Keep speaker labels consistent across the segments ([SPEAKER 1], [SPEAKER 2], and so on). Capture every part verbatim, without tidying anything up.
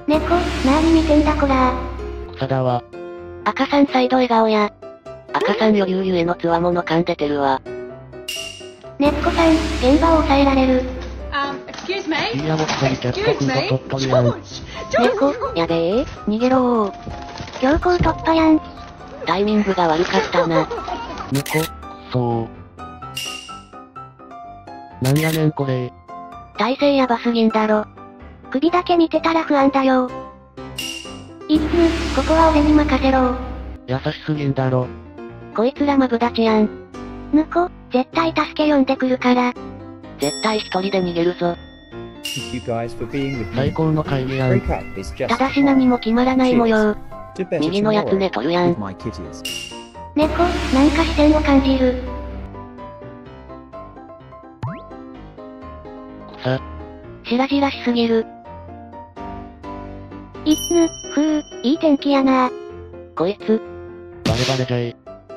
[SPEAKER 1] 猫、なーに見てんだこら
[SPEAKER 2] 草だわ。
[SPEAKER 3] 赤さんサイド笑顔や。赤さん余裕ゆえのつわもの感出てるわ。
[SPEAKER 1] 猫さん、現場を抑えられる。
[SPEAKER 4] Um, excuse me?
[SPEAKER 2] いやもっとりキャットフード取っとるやん。
[SPEAKER 3] 猫、やべえ、逃げろー。
[SPEAKER 1] 強行突破やん。
[SPEAKER 3] タイミングが悪かったな。
[SPEAKER 2] 猫、そう。なんやねんこれ。
[SPEAKER 3] 体勢やばすぎんだろ。
[SPEAKER 1] 首だけ見てたら不安だよ。いっつ、ここは俺に任せろ。
[SPEAKER 2] 優しすぎんだろ。
[SPEAKER 3] こいつらマブダチやん。
[SPEAKER 1] 猫、絶対助け呼んでくるから。
[SPEAKER 3] 絶対一人で逃げるぞ。
[SPEAKER 2] 最高の会議やん。
[SPEAKER 3] ただし何も決まらない模様。右のやつねとるやん。
[SPEAKER 1] 猫、なんか視線を感じる。
[SPEAKER 2] 草。
[SPEAKER 3] 白々しすぎる。
[SPEAKER 1] いっぬ、ふう、いい天気やな。
[SPEAKER 3] こいつ。
[SPEAKER 2] バレバレじゃい。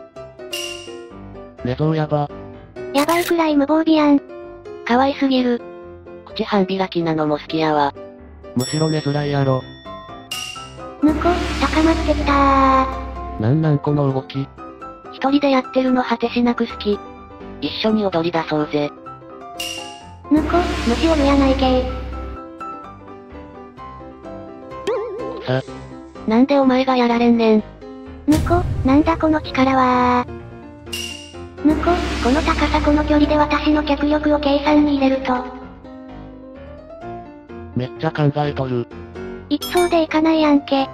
[SPEAKER 2] 寝相やば。
[SPEAKER 1] やばいくらい無防備やん。
[SPEAKER 3] 可愛すぎる。口半開きなのも好きやわ。
[SPEAKER 2] むしろ寝づらいやろ。
[SPEAKER 1] ぬこ、高まってきたー。
[SPEAKER 2] なんなんこの動き。
[SPEAKER 3] 一人でやってるの果てしなく好き。一緒に踊り出そうぜ。
[SPEAKER 1] ぬこ、虫おるやないけい。
[SPEAKER 2] さ。
[SPEAKER 3] なんでお前がやられんねん。
[SPEAKER 1] ぬこ、なんだこの力はー。ぬこ、この高さこの距離で私の脚力を計算に入れると。
[SPEAKER 2] めっちゃ考えとる。
[SPEAKER 1] 一層でいかないやんけ。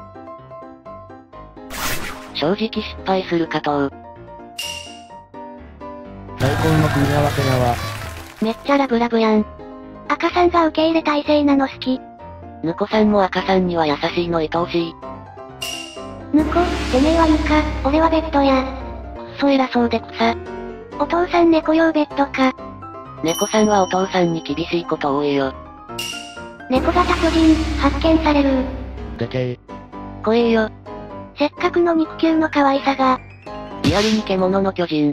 [SPEAKER 3] 正直失敗するかと。
[SPEAKER 2] 最高の組み合わせやわ。
[SPEAKER 3] めっちゃラブラブやん。
[SPEAKER 1] 赤さんが受け入れ体制なの好き。
[SPEAKER 3] ぬこさんも赤さんには優しいの愛おしい。
[SPEAKER 1] ぬこ、てめえは床、俺はベッドや。
[SPEAKER 3] くっそ偉そうで草。
[SPEAKER 1] お父さん猫用ベッドか。
[SPEAKER 3] 猫さんはお父さんに厳しいこと多いよ。
[SPEAKER 1] 猫型巨人、発見される。
[SPEAKER 2] でけえ。
[SPEAKER 3] 怖えよ。
[SPEAKER 1] せっかくの肉球の可愛さが。
[SPEAKER 3] リアルに獣の巨人。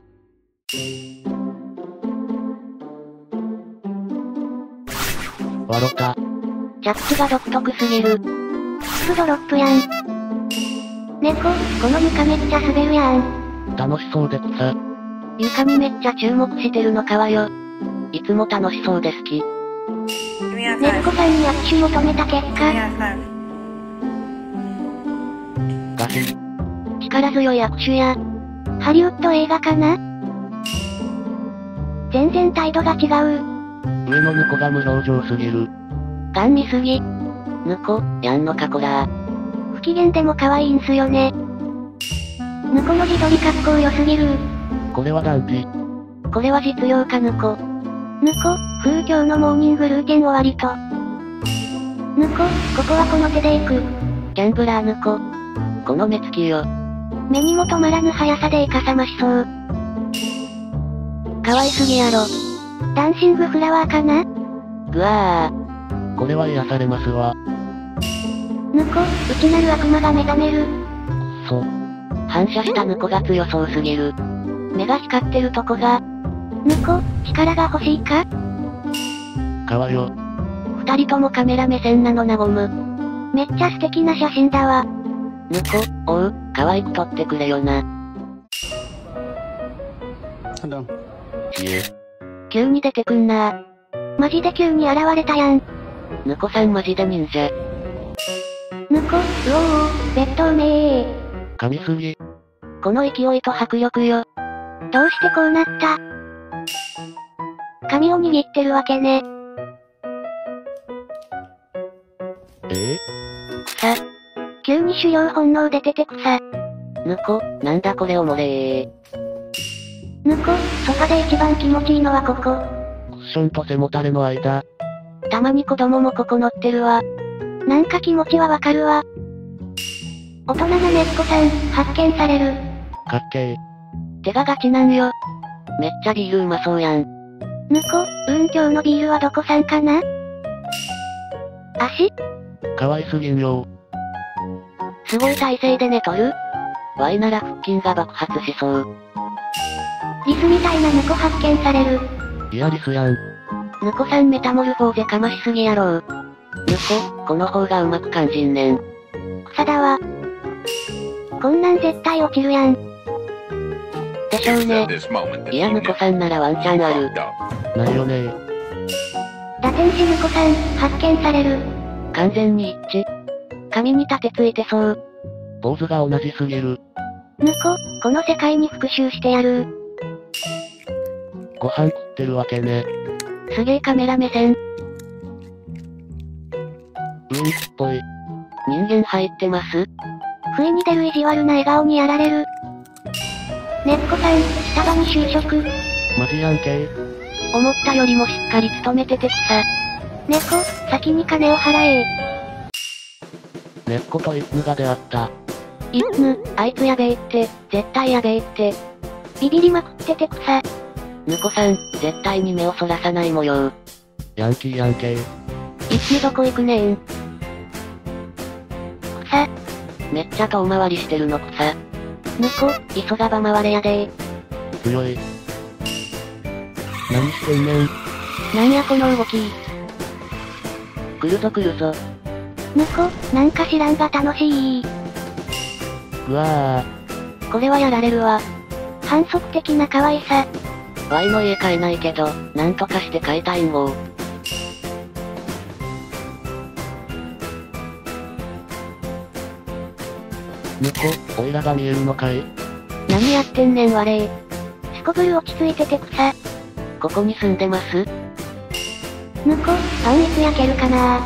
[SPEAKER 2] 笑った。
[SPEAKER 3] 着地が独特すぎる。
[SPEAKER 1] フドロップやん。猫、この床めっちゃ滑るやん。
[SPEAKER 2] 楽しそうで草。
[SPEAKER 3] 床にめっちゃ注目してるのかわよ。いつも楽しそうで好き。
[SPEAKER 1] 猫さんに握手を止めた結果。
[SPEAKER 2] ガシ。
[SPEAKER 3] 力強い握手や。
[SPEAKER 1] ハリウッド映画かな？全然態度が違う。
[SPEAKER 2] 上のぬこが無表情すぎる。
[SPEAKER 3] ガン見すぎ。ぬこ、やんのかこら
[SPEAKER 1] 不機嫌でも可愛いんすよね。ぬこの自撮りかっこよすぎる。
[SPEAKER 2] これはダンピ。
[SPEAKER 3] これは実用かぬこ。
[SPEAKER 1] ぬこ、風今日のモーニングルーティン終わりと。ぬこ、ここはこの手で行く。
[SPEAKER 3] ギャンブラーぬこ。この目つきよ。
[SPEAKER 1] 目にも止まらぬ速さでイカさましそう。
[SPEAKER 3] 可愛すぎやろ。
[SPEAKER 1] ダンシングフラワーかな？
[SPEAKER 3] ぐわー。
[SPEAKER 2] これは癒されますわ。
[SPEAKER 1] ぬこ、内なる悪魔が目覚める。
[SPEAKER 2] そ。
[SPEAKER 3] 反射したぬこが強そうすぎる。目が光ってるとこが。
[SPEAKER 1] ぬこ、力が欲しいか？
[SPEAKER 2] かわよ。
[SPEAKER 3] 二人ともカメラ目線なのなごむ。
[SPEAKER 1] めっちゃ素敵な写真だわ。
[SPEAKER 3] ぬこ、おう、可愛く撮ってくれよな。
[SPEAKER 2] ちえ。
[SPEAKER 3] 急に出てくんな。
[SPEAKER 1] マジで急に現れたやん。
[SPEAKER 3] ぬこさんマジで忍者。
[SPEAKER 1] ぬこ、うおー、ベッドうめー。
[SPEAKER 2] 噛みすぎ。
[SPEAKER 3] この勢いと迫力よ。
[SPEAKER 1] どうしてこうなった？髪を握ってるわけね。
[SPEAKER 2] え
[SPEAKER 3] 草。
[SPEAKER 1] 急に狩猟本能出てて草。
[SPEAKER 3] ぬこ、なんだこれおもれー。
[SPEAKER 1] ぬこ、ソファで一番気持ちいいのはここ。
[SPEAKER 2] クッションと背もたれの間。
[SPEAKER 3] たまに子供もここ乗ってるわ。
[SPEAKER 1] なんか気持ちはわかるわ。大人な猫さん、発見される。
[SPEAKER 2] かっけー。
[SPEAKER 3] 手がガチなんよ。めっちゃビールうまそうやん。
[SPEAKER 1] ぬこ、うん今日のビールはどこさんかな？足？
[SPEAKER 2] かわいすぎんよ
[SPEAKER 3] すごい体勢で寝とる？ワイなら腹筋が爆発しそう。
[SPEAKER 1] リスみたいな猫発見される。
[SPEAKER 2] いやリスやん。
[SPEAKER 3] ぬこさんメタモルフォーゼかましすぎやろう。 ぬこ、この方がうまく感じんねん。
[SPEAKER 1] 草だわ。こんなん絶対落ちるやん。
[SPEAKER 3] でしょうね。いや、ぬこさんならワンチャンある。
[SPEAKER 2] ないよね
[SPEAKER 1] 打天使ぬこさん、発見される。
[SPEAKER 3] 完全に一致。髪に盾ついてそう。
[SPEAKER 2] 坊主が同じすぎる。
[SPEAKER 1] ぬこ、この世界に復讐してやる。
[SPEAKER 2] ご飯食ってるわけね。
[SPEAKER 3] すげえカメラ目線。
[SPEAKER 2] ウインクっぽい。
[SPEAKER 3] 人間入ってます？
[SPEAKER 1] 不意に出る意地悪な笑顔にやられる。ねっこさん、スタバに就職。
[SPEAKER 2] マジやんけ
[SPEAKER 3] 思ったよりもしっかり勤めてて草。
[SPEAKER 1] 猫、先に金を払え。
[SPEAKER 2] 根っことイッヌが出会った。
[SPEAKER 3] イッヌ、あいつやべえって、絶対やべえって。
[SPEAKER 1] ビビりまくってて草。
[SPEAKER 3] ぬこさん、絶対に目をそらさない模様。
[SPEAKER 2] ヤンキーやんけ
[SPEAKER 3] イッヌどこ行くねん。
[SPEAKER 1] 草。
[SPEAKER 3] めっちゃ遠回りしてるの草。ぬこ、急がば回れやでー。
[SPEAKER 2] 強い。何してんねん。
[SPEAKER 3] なんやこの動き。来るぞ来るぞ。
[SPEAKER 1] ぬこ、なんか知らんが楽しい。
[SPEAKER 2] うわ
[SPEAKER 3] ー。これはやられるわ。
[SPEAKER 1] 反則的な可愛さ。
[SPEAKER 3] ワイの家買えないけど、なんとかして買いたいんごー。
[SPEAKER 2] ぬこ、オイラが見えるのかい？
[SPEAKER 3] 何やってんねんわれー。
[SPEAKER 1] すこぶる落ち着いてて草。
[SPEAKER 3] ここに住んでます？
[SPEAKER 1] ぬこ、パンいつ焼けるかな。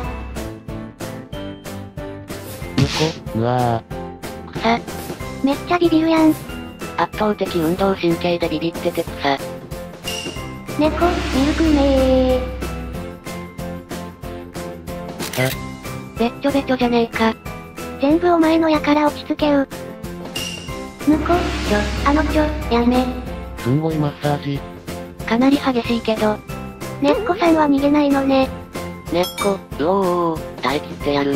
[SPEAKER 2] ぬこ、うわ
[SPEAKER 3] ー。草。
[SPEAKER 1] めっちゃビビるやん。
[SPEAKER 3] 圧倒的運動神経でビビってて草。
[SPEAKER 1] 猫、ミルクうめー。
[SPEAKER 3] べっちょべちょじゃねえか。
[SPEAKER 1] 全部お前のやから落ち着けう。ぬこ、ちょ、あのちょ、やめ。
[SPEAKER 2] すんごいマッサージ。
[SPEAKER 3] かなり激しいけど。
[SPEAKER 1] ねっこさんは逃げないのね。
[SPEAKER 3] ねっこ、うおーおー、耐え切ってやる。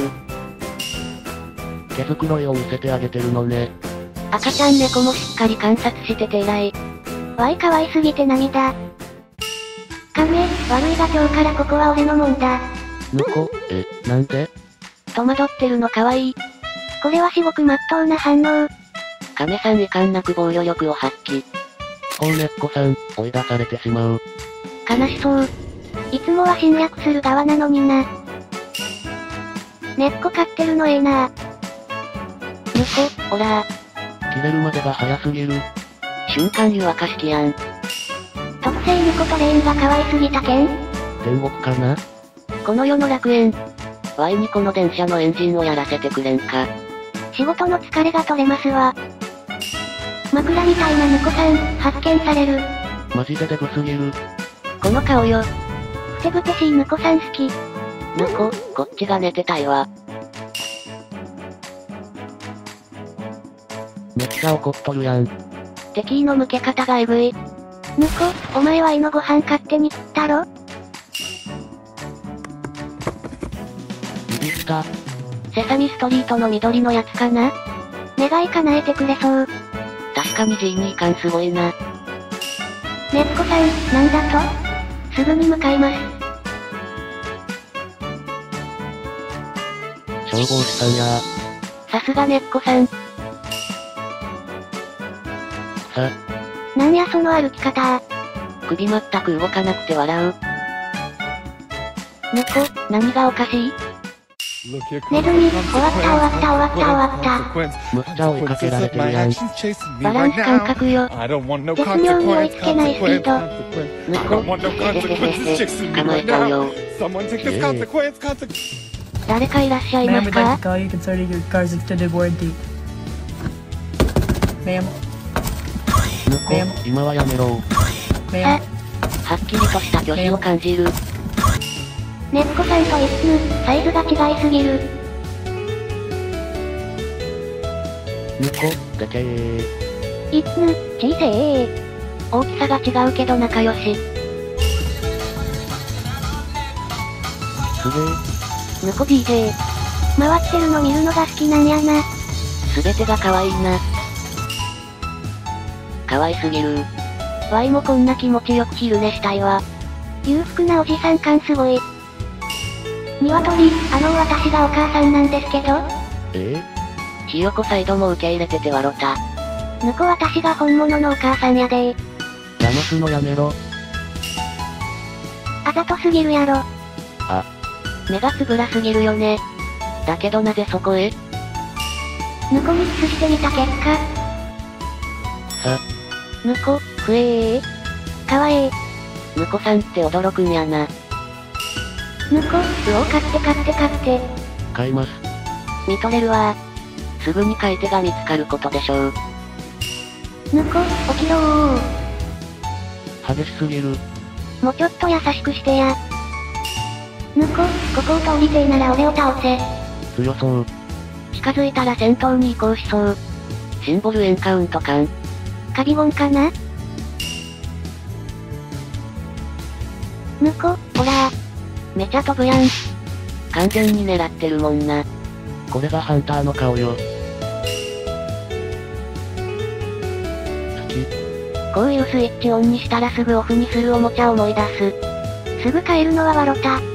[SPEAKER 2] 毛づくろいを見せてあげてるのね。
[SPEAKER 3] 赤ちゃん猫もしっかり観察してて偉い。
[SPEAKER 1] わい可愛すぎて涙。カメ、悪いが今日からここは俺のもんだ。
[SPEAKER 2] ぬこ、え、なんで？
[SPEAKER 3] 戸惑ってるのかわいい。
[SPEAKER 1] これは至極真っ当な反応。
[SPEAKER 3] 亀さん遺憾なく防御力を発揮。
[SPEAKER 2] こうねっこさん、追い出されてしまう。
[SPEAKER 3] 悲しそう。
[SPEAKER 1] いつもは侵略する側なのにな。ねっこ飼ってるのええな。
[SPEAKER 3] ぬこ、おら
[SPEAKER 2] 切れるまでが早すぎる。
[SPEAKER 3] 瞬間湯沸かしきやん。
[SPEAKER 1] 特性ぬことレーンが可愛すぎたけん。
[SPEAKER 2] 天国かな？
[SPEAKER 3] この世の楽園。ワイにこの電車のエンジンをやらせてくれんか。
[SPEAKER 1] 仕事の疲れが取れますわ。枕みたいなぬこさん、発見される。
[SPEAKER 2] マジでデブすぎる。
[SPEAKER 3] この顔よ。
[SPEAKER 1] ふてぶてしいぬこさん好き。
[SPEAKER 3] ぬこ、こっちが寝てたいわ。
[SPEAKER 2] めっちゃ怒っとるやん。
[SPEAKER 3] 敵の向け方がエグい。
[SPEAKER 1] ぬこ、お前は胃のご飯勝手に食ったろ？
[SPEAKER 2] ビビった。
[SPEAKER 3] セサミストリートの緑のやつかな？
[SPEAKER 1] 願い叶えてくれそう。
[SPEAKER 3] 確かに ジーニー 感すごいな。
[SPEAKER 1] ねっこさん、なんだと？すぐに向かいます。
[SPEAKER 2] 消防士さんや
[SPEAKER 3] さすがねっこさん。
[SPEAKER 2] さ、
[SPEAKER 1] なんやその歩き方。
[SPEAKER 3] 首全く動かなくて笑う。ぬこ、何がおかしい？
[SPEAKER 1] ネズミ、終わった終わった終わった終わった。
[SPEAKER 2] むっちゃ追いかけられてるやん。
[SPEAKER 3] バランス感覚よ。
[SPEAKER 1] 絶妙に追いつけないスピード。
[SPEAKER 3] ぬこ、へへへへ、構えたよ。誰かいらっしゃいま
[SPEAKER 5] Ma'am,
[SPEAKER 3] す
[SPEAKER 5] we'd like
[SPEAKER 3] か？
[SPEAKER 5] to call you concerning your car's extended warranty. Ma'am,
[SPEAKER 2] ぬこ、今はやめろ。
[SPEAKER 5] ma'am,
[SPEAKER 3] はっきりとした拒否を感じる。
[SPEAKER 1] ねっこさんと一通、サイズが違いすぎる。
[SPEAKER 2] ぬこ、でけー。
[SPEAKER 1] 一通、小せえ。
[SPEAKER 3] 大きさが違うけど仲良し。
[SPEAKER 2] すげー。
[SPEAKER 3] ぬこ ディージェー。
[SPEAKER 1] 回ってるの見るのが好きなんやな。
[SPEAKER 3] すべてが可愛いな。可愛すぎる。ワイもこんな気持ちよく昼寝したいわ。
[SPEAKER 1] 裕福なおじさん感すごい。 鶏、あの私がお母さんなんですけど。
[SPEAKER 3] ええひよこサイドも受け入れててわろた。
[SPEAKER 1] ぬこ私が本物のお母さんやでー。
[SPEAKER 2] ラモスのやめろ。
[SPEAKER 1] あざとすぎるやろ。
[SPEAKER 3] あ。目がつぶらすぎるよね。だけどなぜそこへ？
[SPEAKER 1] ぬこにキスしてみた結果。
[SPEAKER 3] さ。ぬこ、ふえー。
[SPEAKER 1] かわえー。
[SPEAKER 3] ぬこさんって驚くんやな。
[SPEAKER 1] ぬこ、うお買って買って買って。
[SPEAKER 2] 買います。
[SPEAKER 3] 見とれるわー。すぐに買い手が見つかることでしょう。
[SPEAKER 1] ぬこ、起きろー。
[SPEAKER 2] 激しすぎる。
[SPEAKER 1] もうちょっと優しくしてや。ぬこ、ここを通りてえなら俺を倒せ。
[SPEAKER 2] 強そう。
[SPEAKER 3] 近づいたら戦闘に移行しそう。シンボルエンカウント感。
[SPEAKER 1] カビゴンかな？ぬこ、ほらー。めちゃ飛ぶやん。
[SPEAKER 3] 完全に狙ってるもんな。
[SPEAKER 2] これがハンターの顔よ。好き。
[SPEAKER 3] こういうスイッチオンにしたらすぐオフにするおもちゃ思い出す。
[SPEAKER 1] すぐ帰るのはわろた。